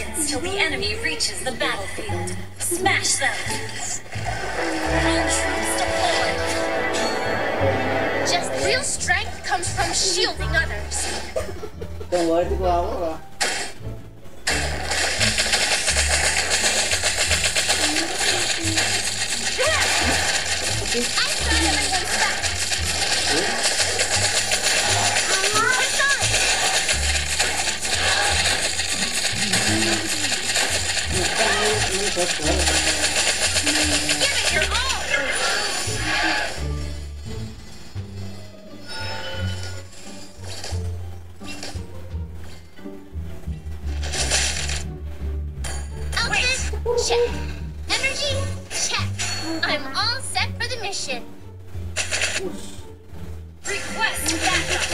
seconds till the enemy reaches the battlefield. Smash them! All troops deployed! Just real strength comes from shielding others. Còn mới thì qua quá rồi. I thought everyone's back. Give it your all! Outfit, check. Energy, check. I'm all set for the mission. Request backup!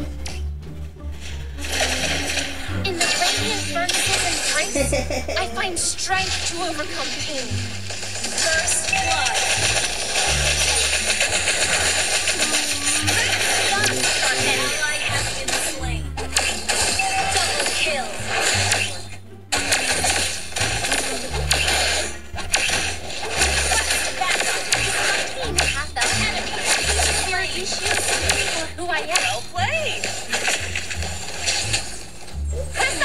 In the radiant furnaces and grace, I find strength to overcome pain. First blood! An ally has been slain. Double kill! Being half the enemy is your issue or who I am. Well played! Press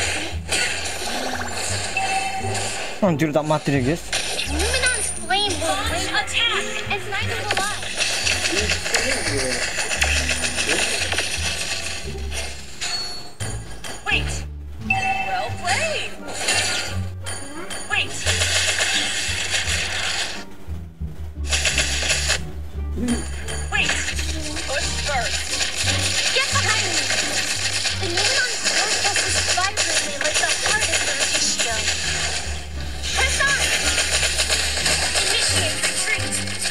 on! Anjir tak mati deh guys. Luminon's flame will Launch break, attack! and neither will I. Wait! Well played! Wait! Wait! Push first! Get behind me! The Luminon's core pulses vibrantly like the heart of your issue. Press on! Initiate retreat!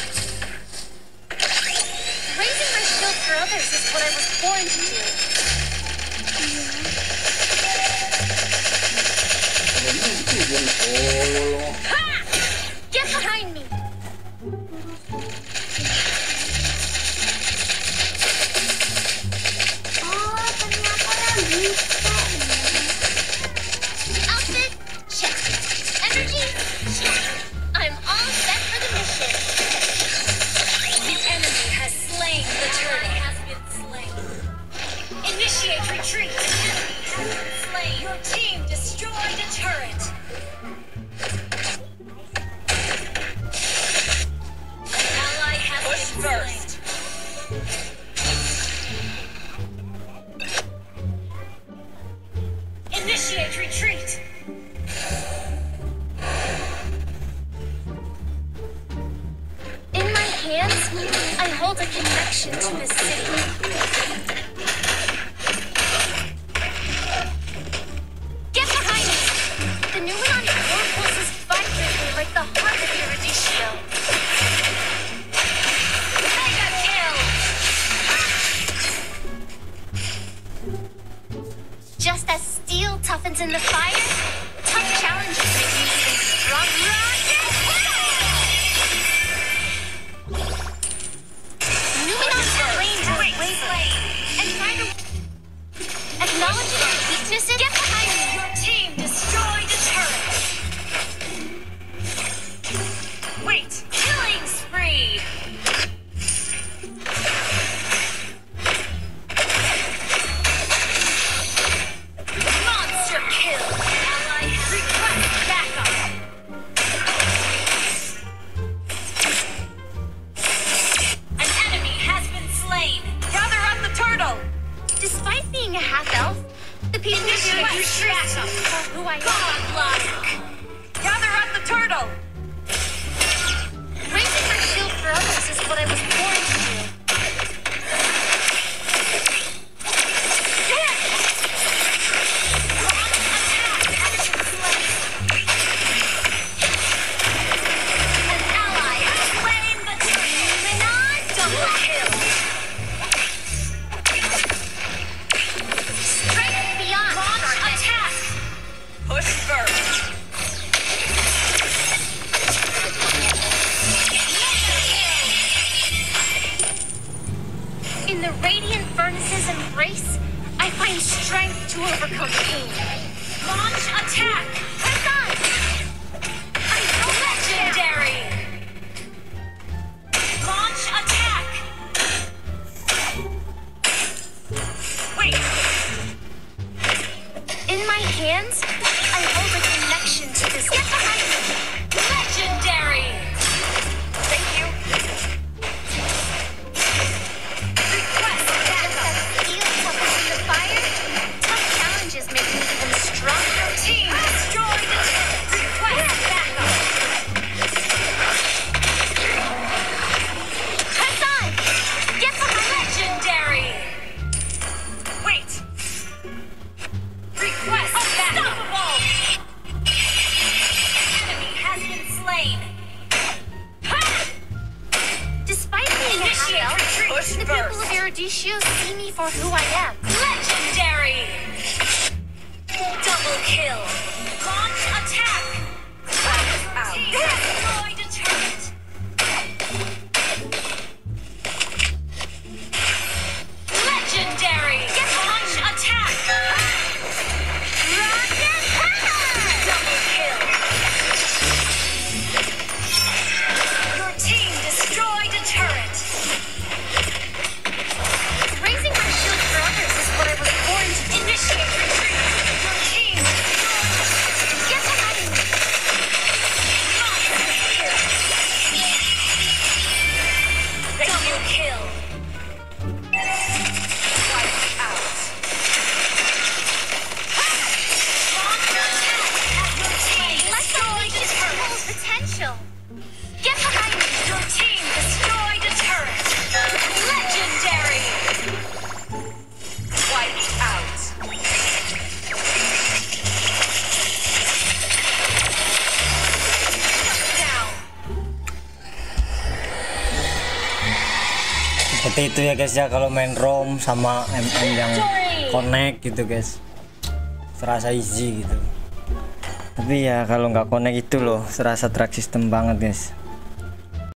Raising my shield for others is what I was born to do. Ha! Get behind me! Outfit, check. Energy, check. I'm all set for the mission. The enemy has slain the turtle. Has been slain. Initiate retreat. Enemy has been slain. Your team destroyed a turret. An ally has been first. Initiate retreat. In my hands, I hold a connection to the city. Get behind me! The Numenon's core pulses vibrantly like the heart of Eurydice. Mega kill. Just as steel toughens in the fire, tough challenges make me even stronger. Numenon's flames will wavelength, and neither... Acknowledging your weaknesses, get behind me! Your team destroyed a turret. Wait, killing spree. Monster kill. Ally has request backup. An enemy has been slain. Gather up the turtle. Despite being a half-elf, the people Initiate who retreat. who I am. Godlike. Gather up the turtle. Raising my shield for others is what I was born to do. An ally has slain the turtle. Luminon, Double kill. strength beyond Launch attack. Push first. In the radiant furnaces and grace, I find strength to overcome pain. Launch attack! Press on! Legendary! Launch attack! Wait! In my hands, I hold a connection to this. Get behind me! Legendary! Thank you. Request backup! Feel tougher than the fire? Tough challenges make me even stronger. Team destroy the turret! Request backup! Press on! Get behind me! Legendary! Wait! Request backup! Enemy has been slain! Despite being a Initiate half-elf, retreat. Push the people burst. of Eruditio see me for who I am. Legendary! Double kill! Launch attack! Out! Destroyed a turret! Legendary! Launch attack! Rocket power! Double kill! Your team destroyed a turret! Raising my shield for others is what I was born to do. Initiate retreat! Your team destroyed Get behind me! double kill! Wipe out! Launch attack at your team! Let's Destroyed unleash a its turret! full potential. Get behind me! Your team destroyed a turret! Legendary! Wiped out! Down! Seperti itu ya guys ya, kalau main ROM sama MM yang connect gitu guys, serasa easy gitu. Tapi ya kalau nggak connect itu loh serasa track system banget guys.